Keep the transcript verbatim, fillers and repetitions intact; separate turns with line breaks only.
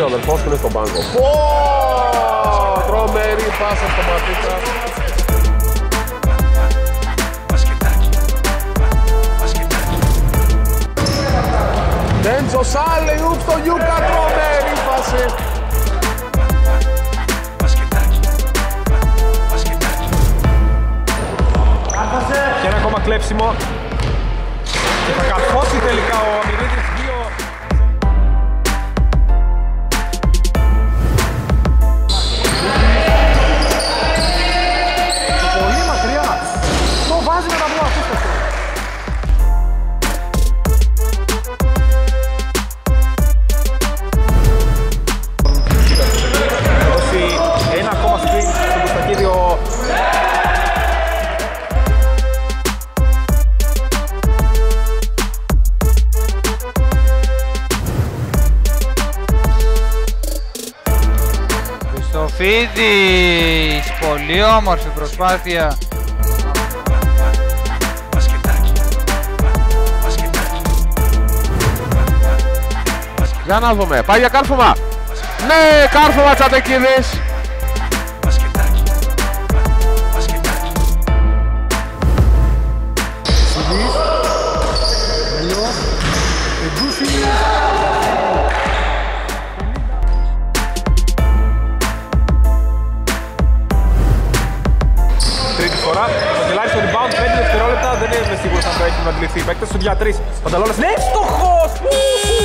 αδερφός του είναι στον πάγκο. Πω! Τρομερή πάσα στο Ματίκα. Ντέντζος Άλεϊουπ στο Γιούκα, τρομερή φάση.
Και ένα ακόμα κλέψιμο. Και θα καρφώσει τελικά ο Αμυρίδης δύο. Πολύ μακριά. Το βάζει με τα μπλου ασίσταση. Δώσει ένα ακόμα screen στον Κωστακίδιο.
Χριστοφίδης, πολύ όμορφη προσπάθεια.
Για να δούμε, πάει για κάρφωμα. Ναι, κάρφωμα Τσαντεκίδης.
Τρίτη φορά, το κελάρι στο rebound, πέντε δευτερόλεπτα, δεν είναι σίγουρος αν το έχει να αντιληφθεί. Παίκτες στο δια τρία, Πανταλώνας, ναι, στοχός!